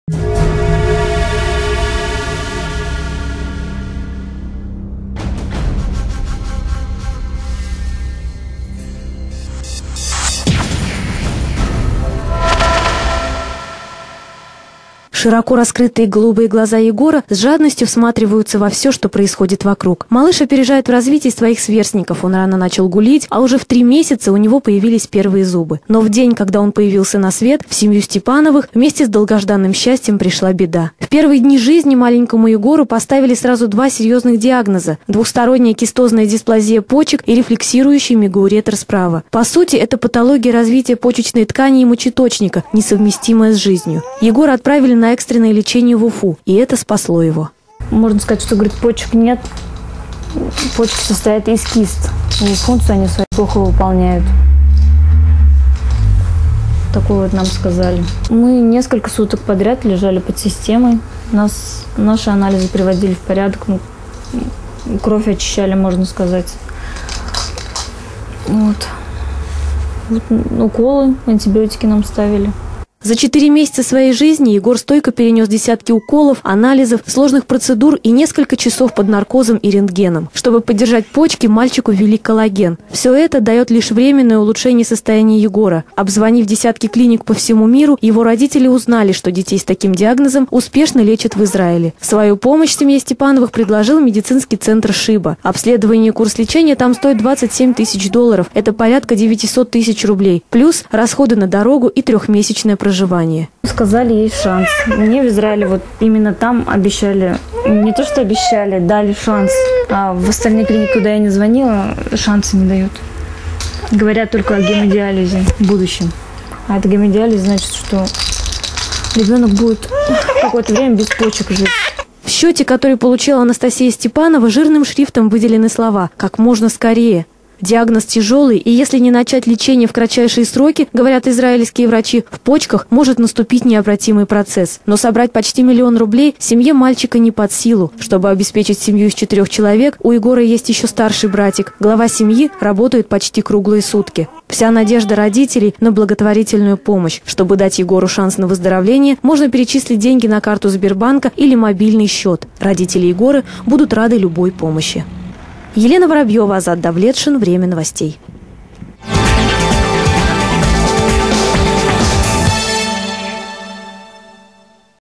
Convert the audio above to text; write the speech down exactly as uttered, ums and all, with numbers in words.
Широко раскрытые голубые глаза Егора с жадностью всматриваются во все, что происходит вокруг. Малыш опережает в развитии своих сверстников. Он рано начал гулить, а уже в три месяца у него появились первые зубы. Но в день, когда он появился на свет, в семью Степановых вместе с долгожданным счастьем пришла беда. В первые дни жизни маленькому Егору поставили сразу два серьезных диагноза – двухсторонняя кистозная дисплазия почек и рефлексирующий мегауретр справа. По сути, это патология развития почечной ткани и мочеточника, несовместимая с жизнью. Егора отправили на экстренное лечение в Уфу, и это спасло его. Можно сказать, что, говорит, почек нет. Почки состоят из кист. И функцию они свою плохо выполняют. Такое вот нам сказали. Мы несколько суток подряд лежали под системой. Нас, наши анализы приводили в порядок. Ну, кровь очищали, можно сказать. Вот. Вот уколы, антибиотики нам ставили. За четыре месяца своей жизни Егор стойко перенес десятки уколов, анализов, сложных процедур и несколько часов под наркозом и рентгеном. Чтобы поддержать почки, мальчику ввели коллаген. Все это дает лишь временное улучшение состояния Егора. Обзвонив десятки клиник по всему миру, его родители узнали, что детей с таким диагнозом успешно лечат в Израиле. Свою помощь семье Степановых предложил медицинский центр Шиба. Обследование и курс лечения там стоит двадцать семь тысяч долларов. Это порядка девятьсот тысяч рублей. Плюс расходы на дорогу и трехмесячное проживание. Сказали, есть шанс. Мне в Израиле вот именно там обещали, не то что обещали, дали шанс. А в остальные клиники, куда я не звонила, шанса не дают. Говорят только о гемодиализе в будущем. А это гемодиализ значит, что ребенок будет какое-то время без почек жить. В счете, который получила Анастасия Степанова, жирным шрифтом выделены слова «как можно скорее». Диагноз тяжелый, и если не начать лечение в кратчайшие сроки, говорят израильские врачи, в почках может наступить необратимый процесс. Но собрать почти миллион рублей семье мальчика не под силу. Чтобы обеспечить семью из четырех человек, у Егора есть еще старший братик. Глава семьи работает почти круглые сутки. Вся надежда родителей на благотворительную помощь. Чтобы дать Егору шанс на выздоровление, можно перечислить деньги на карту Сбербанка или мобильный счет. Родители Егора будут рады любой помощи. Елена Воробьева, Азат Давлетшин. Время новостей.